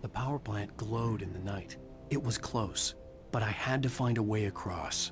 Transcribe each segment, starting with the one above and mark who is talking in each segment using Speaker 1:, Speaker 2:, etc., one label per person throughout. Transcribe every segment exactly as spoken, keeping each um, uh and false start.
Speaker 1: The power plant glowed in the night. It was close, but I had to find a way across.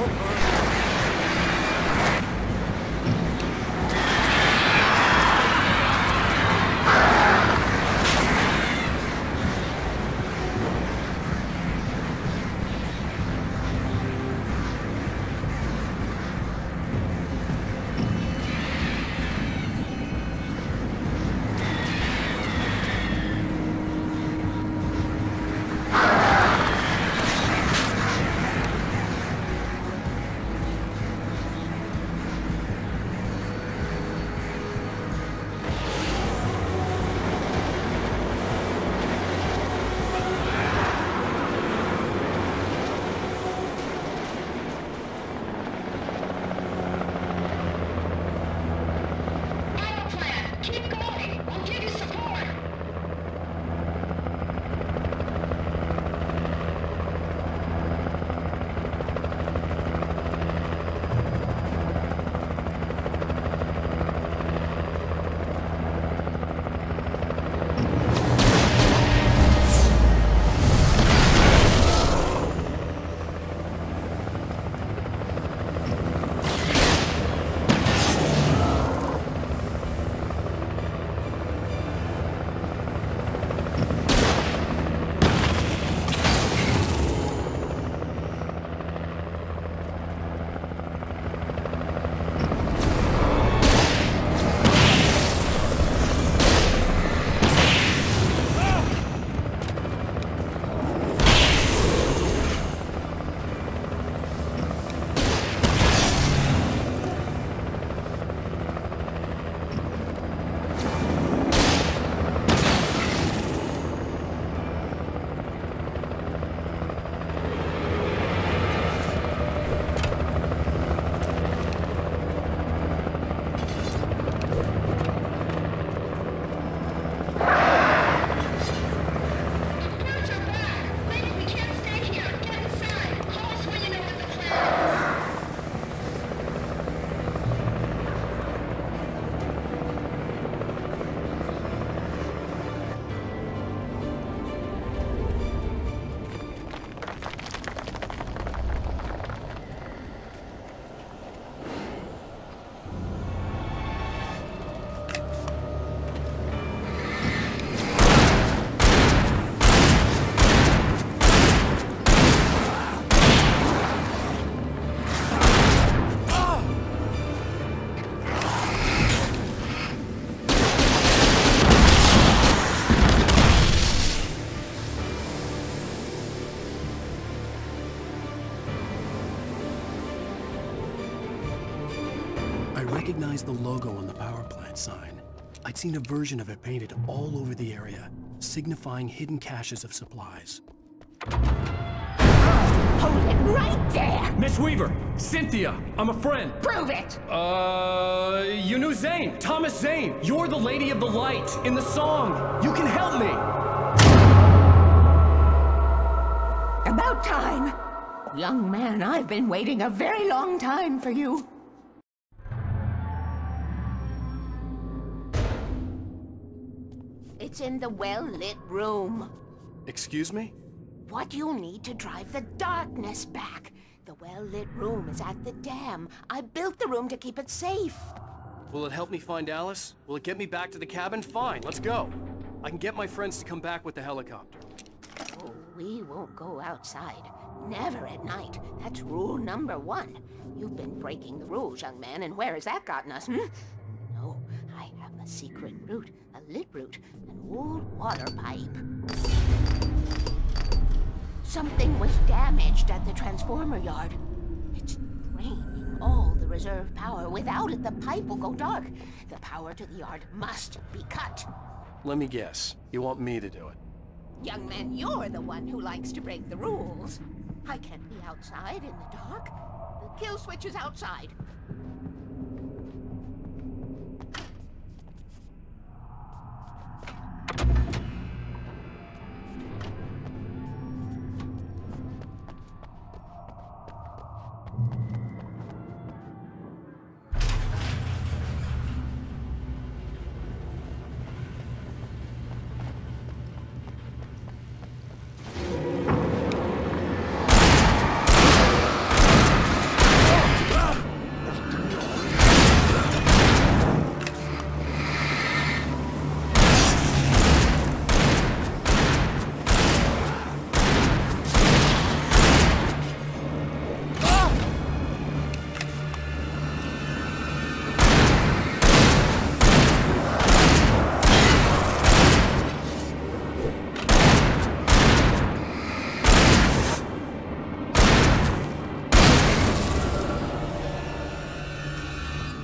Speaker 1: recognized the logo on the power plant sign. I'd seen a version of it painted all over the area, signifying hidden caches of supplies.
Speaker 2: Hold it right there!
Speaker 3: Miss Weaver! Cynthia! I'm a friend!
Speaker 2: Prove it!
Speaker 3: Uh... You knew Zane! Thomas Zane! You're the Lady of the Light in the song! You can help me!
Speaker 2: About time! Young man, I've been waiting a very long time for you. It's in the well-lit room.
Speaker 1: Excuse me?
Speaker 2: What you need to drive the darkness back. The well-lit room is at the dam. I built the room to keep it safe.
Speaker 1: Will it help me find Alice? Will it get me back to the cabin? Fine, let's go. I can get my friends to come back with the helicopter.
Speaker 2: Oh, we won't go outside. Never at night. That's rule number one. You've been breaking the rules, young man, and where has that gotten us, hmm? No, I have a secret route, a lit route, an old water pipe. Something was damaged at the transformer yard. It's draining all the reserve power. Without it, the pipe will go dark. The power to the yard must be cut.
Speaker 1: Let me guess. You want me to do it?
Speaker 2: Young man, you're the one who likes to break the rules. I can't be outside in the dark. The kill switch is outside.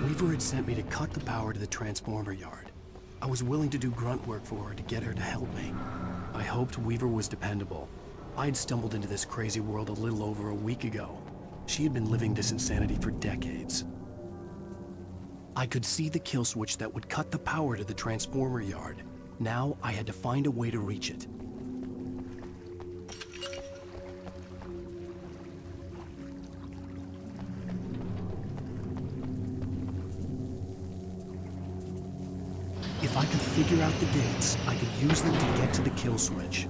Speaker 1: Weaver had sent me to cut the power to the transformer yard. I was willing to do grunt work for her to get her to help me. I hoped Weaver was dependable. I'd stumbled into this crazy world a little over a week ago. She had been living this insanity for decades. I could see the kill switch that would cut the power to the transformer yard. Now I had to find a way to reach it. If I could figure out the gates, I could use them to get to the kill switch.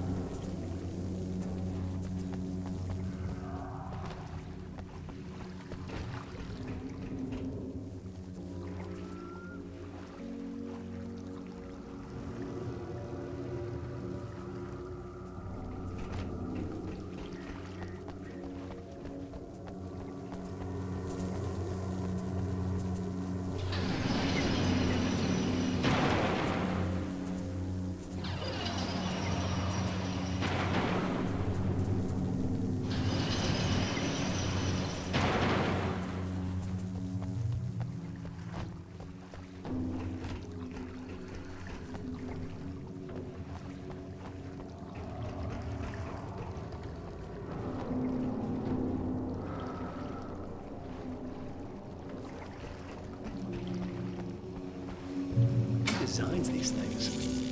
Speaker 1: Designs these things.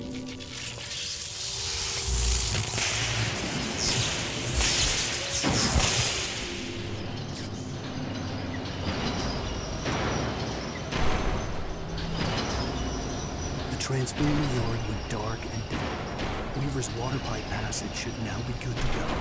Speaker 1: The transformer yard went dark and dead. Weaver's water pipe passage should now be good to go.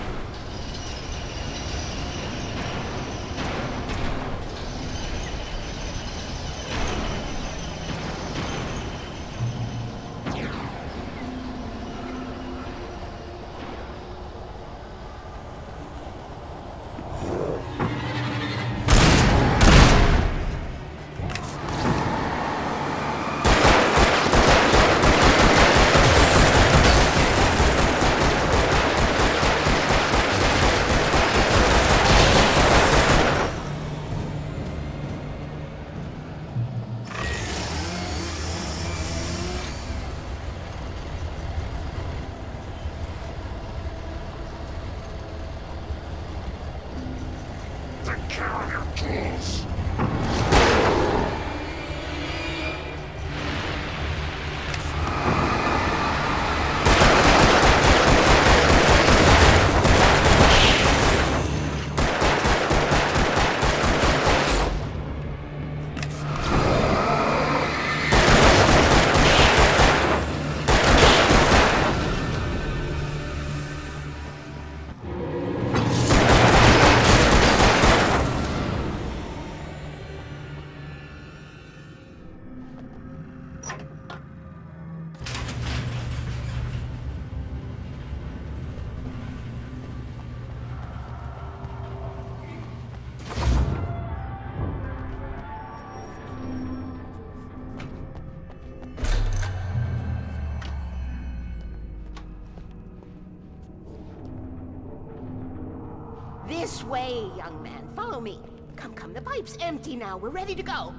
Speaker 2: This way, young man. Follow me. Come, come. The pipe's empty now. We're ready to go.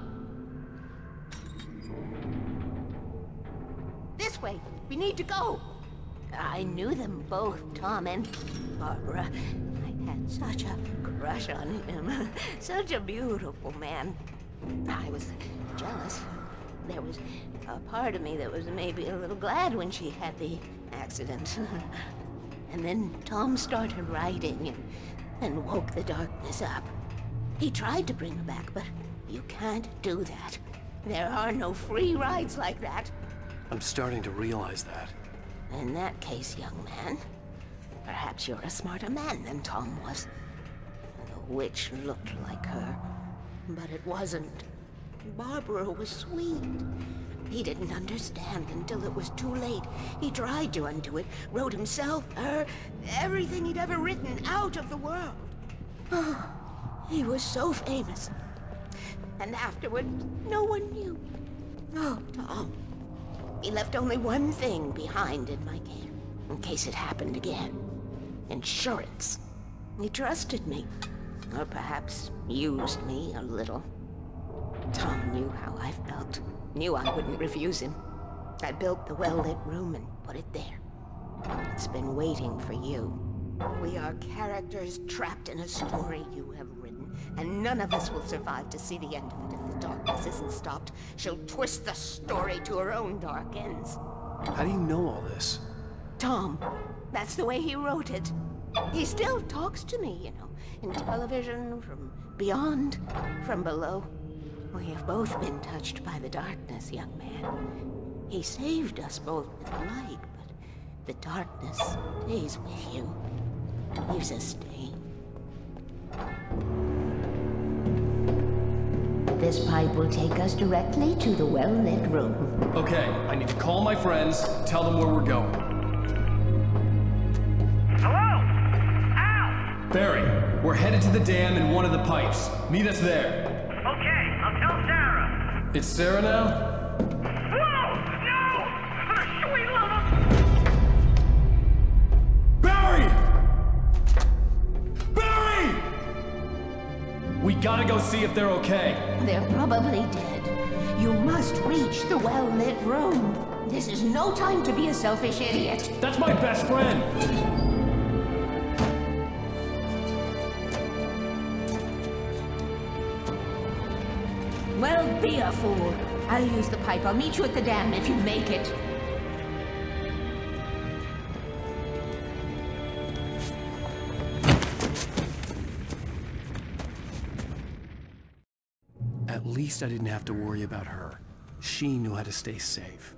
Speaker 2: This way. We need to go. I knew them both, Tom and Barbara. I had such a crush on him. Such a beautiful man. I was jealous. There was a part of me that was maybe a little glad when she had the accident. And then Tom started writing and, and woke the darkness up. He tried to bring her back, but you can't do that. There are no free rides like that.
Speaker 1: I'm starting to realize that.
Speaker 2: In that case, young man, perhaps you're a smarter man than Tom was. The witch looked like her, but it wasn't. Barbara was sweet. He didn't understand until it was too late. He tried to undo it, wrote himself, her, everything he'd ever written out of the world. Oh, he was so famous. And afterward, no one knew. Oh, Tom. He left only one thing behind in my care, in case it happened again. Insurance. He trusted me. Or perhaps used me a little. Tom knew how I felt. Knew I wouldn't refuse him. I built the well-lit room and put it there. It's been waiting for you. We are characters trapped in a story you have written, and none of us will survive to see the end of it if the darkness isn't stopped. She'll twist the story to her own dark ends.
Speaker 1: How do you know all this?
Speaker 2: Tom, that's the way he wrote it. He still talks to me, you know, in television, from beyond, from below. We have both been touched by the darkness, young man. He saved us both with the light, but the darkness stays with you. Leaves a stain. This pipe will take us directly to the well-lit room.
Speaker 3: Okay, I need to call my friends, tell them where we're going.
Speaker 4: Hello? Al!
Speaker 3: Barry, we're headed to the dam in one of the pipes. Meet us there.
Speaker 4: Okay, I'll tell Sarah.
Speaker 3: It's Sarah now?
Speaker 4: Whoa! No! For the sweet love of...
Speaker 3: Barry! Barry! We gotta go see if they're okay.
Speaker 2: They're probably dead. You must reach the well-lit room. This is no time to be a selfish idiot.
Speaker 3: That's my best friend!
Speaker 2: Well, be a fool. I'll use the pipe. I'll meet you at the dam if you make it.
Speaker 1: At least I didn't have to worry about her. She knew how to stay safe.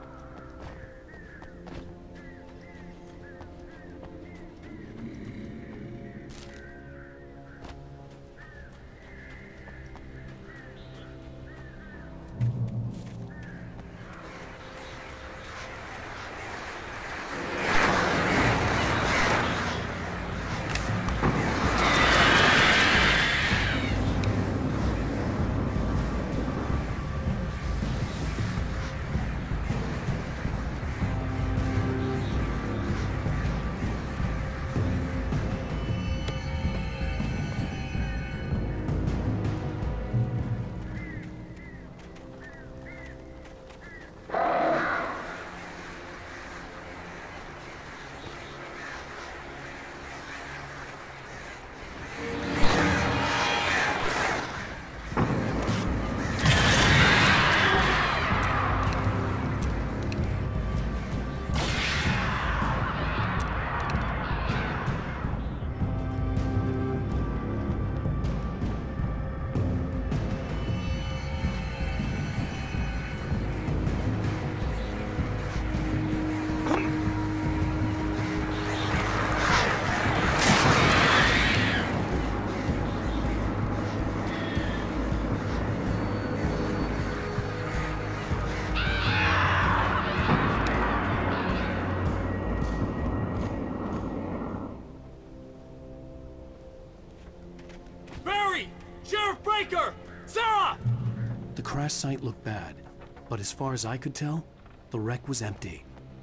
Speaker 1: The crash site looked bad, but as far as I could tell, the wreck was empty.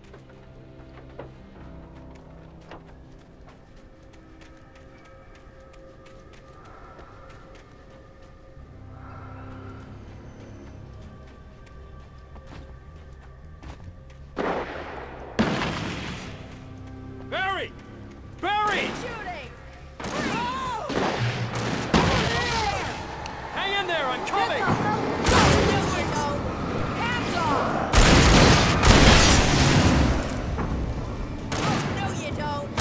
Speaker 3: Barry! Barry!
Speaker 5: Shooting!
Speaker 3: Hang in there, I'm coming!
Speaker 5: No, you don't! Hands off! Oh, no, you don't!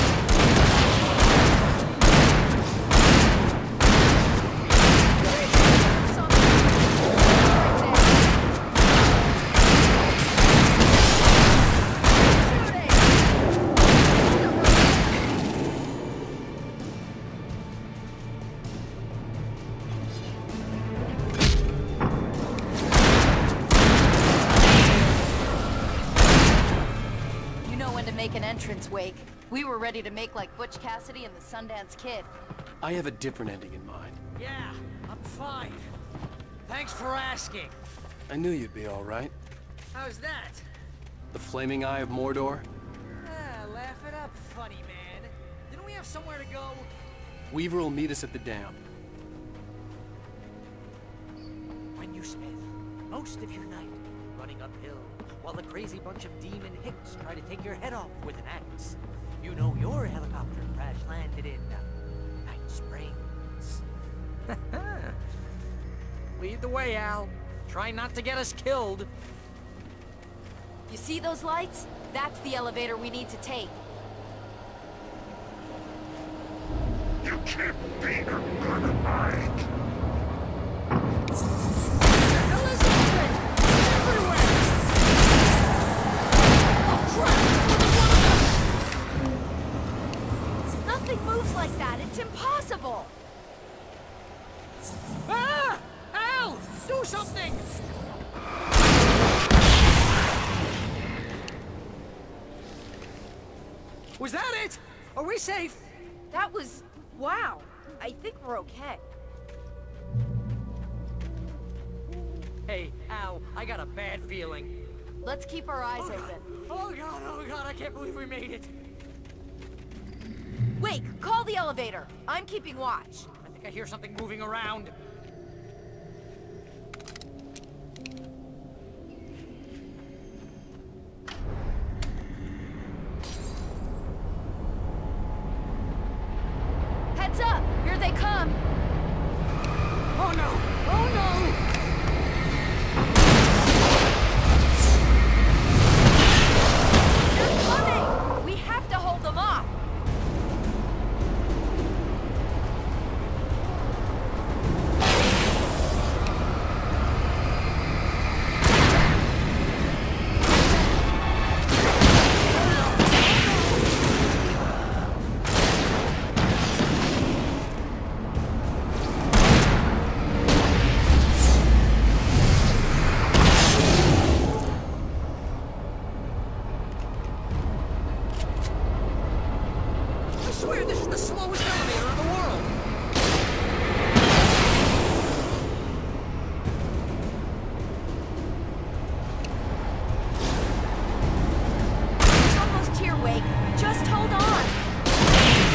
Speaker 5: Make an entrance wake. We were ready to make like Butch Cassidy and the Sundance Kid.
Speaker 1: I have a different ending in mind.
Speaker 6: Yeah, I'm fine. Thanks for asking.
Speaker 1: I knew you'd be all right.
Speaker 6: How's that?
Speaker 1: The Flaming Eye of Mordor?
Speaker 6: Ah, laugh it up, funny man. Didn't we have somewhere to go?
Speaker 1: Weaver will meet us at the dam.
Speaker 6: you spend most of your night running uphill while the crazy bunch of demon hicks try to take your head off with an axe. You know your helicopter crash landed in uh, Night Springs. Lead the way, Al. Try not to get us killed.
Speaker 5: You see those lights? That's the elevator we need to take.
Speaker 7: You can't beat her, Dynamite!
Speaker 5: Hell is open! Everywhere! Oh crap! Nothing moves like that. It's impossible.
Speaker 6: Ah! Al! Do something! Was that it? Are we safe?
Speaker 5: That was... wow. I think we're okay.
Speaker 6: Hey, Al, I got a bad feeling.
Speaker 5: Let's keep our eyes
Speaker 6: Oh,
Speaker 5: open.
Speaker 6: Oh god, oh god, I can't believe we made it.
Speaker 5: Wake, call the elevator. I'm keeping watch.
Speaker 6: I think I hear something moving around.
Speaker 5: Heads up! Here they come!
Speaker 6: Oh no! Oh no!
Speaker 5: They're coming! We have to hold them off!
Speaker 6: I swear this is the slowest elevator in the world!
Speaker 5: It's almost here, Wake. Just hold on!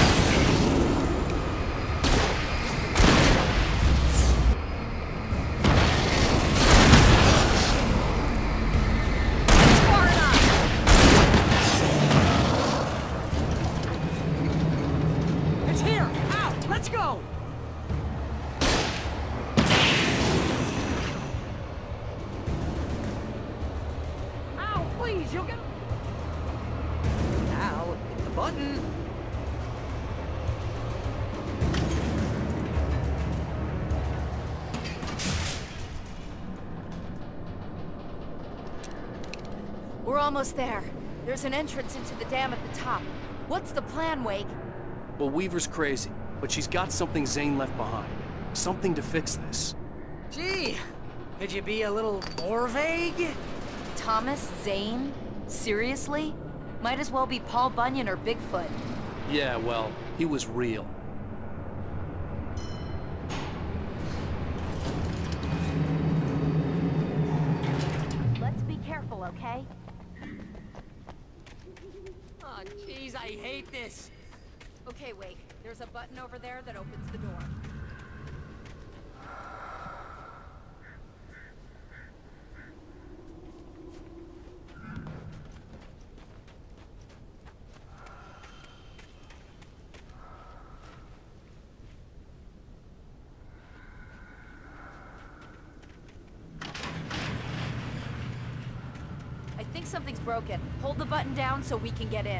Speaker 5: It's far enough!
Speaker 6: It's here! Al, let's go! Al, please, you'll get... Al, hit the button!
Speaker 5: We're almost there. There's an entrance into the dam at the top. What's the plan, Wake?
Speaker 1: Well, Weaver's crazy, but she's got something Zane left behind. Something to fix this.
Speaker 6: Gee, could you be a little more vague?
Speaker 5: Thomas Zane? Seriously? Might as well be Paul Bunyan or Bigfoot.
Speaker 1: Yeah, well, he was real.
Speaker 5: Let's be careful, okay?
Speaker 6: Oh, jeez, I hate this.
Speaker 5: Okay, Wake. There's a button over there that opens the door. I think something's broken. Hold the button down so we can get in.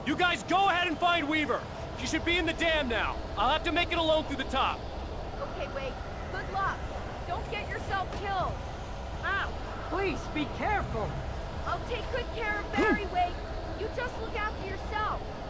Speaker 3: You guys go ahead and find Weaver. She should be in the dam now. I'll have to make it alone through the top.
Speaker 5: Okay, wait. Good luck. Don't get yourself killed.
Speaker 8: Ow! Please, be careful!
Speaker 5: I'll take good care of Barry, Wade. You just look after yourself.